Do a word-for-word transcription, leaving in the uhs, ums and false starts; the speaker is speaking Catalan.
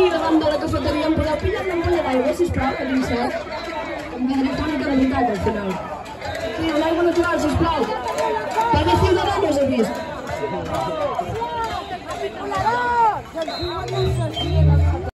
aquí davant de la cafeteria em podeu pillar una ampolla d'aigua, sisplau, que tinc set. Em vindré una mica de veritat al final.